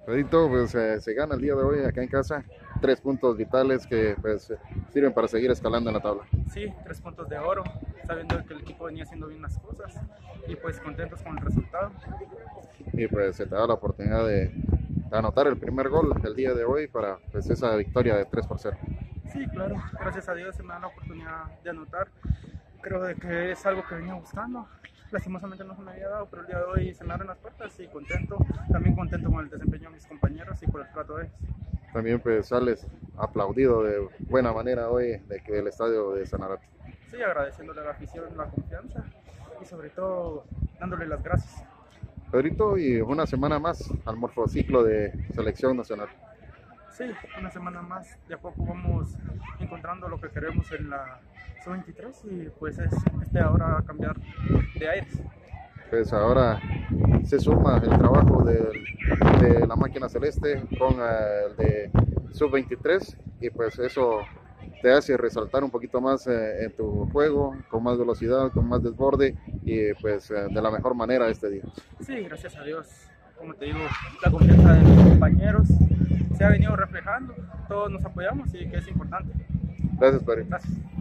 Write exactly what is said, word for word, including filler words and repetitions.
Pedrito, pues eh, se gana el día de hoy acá en casa, tres puntos vitales que pues eh, sirven para seguir escalando en la tabla. Sí, tres puntos de oro, sabiendo que el equipo venía haciendo bien las cosas y pues contentos con el resultado. Y pues se te da la oportunidad de, de anotar el primer gol el día de hoy para pues esa victoria de tres por cero. Sí, claro, gracias a Dios se me da la oportunidad de anotar. Creo de que es algo que venía buscando. Lastimosamente no se me había dado, pero el día de hoy se me abren las puertas y contento. También contento con el desempeño de mis compañeros y por el trato de ellos. También pues sales aplaudido de buena manera hoy de que el estadio de Sanarate. Sí, agradeciéndole a la afición la confianza y sobre todo dándole las gracias. Pedrito, y una semana más al morfociclo de selección nacional. Sí, una semana más, de a poco vamos encontrando lo que queremos en la sub veintitrés y pues es este ahora cambiar de aires. Pues ahora se suma el trabajo de, de la máquina celeste con eh, el de sub veintitrés y pues eso te hace resaltar un poquito más eh, en tu juego, con más velocidad, con más desborde y pues eh, de la mejor manera este día. Sí, gracias a Dios, como te digo, la confianza de mis compañeros se ha venido reflejando, todos nos apoyamos y que es importante. Gracias, Pedro. Gracias.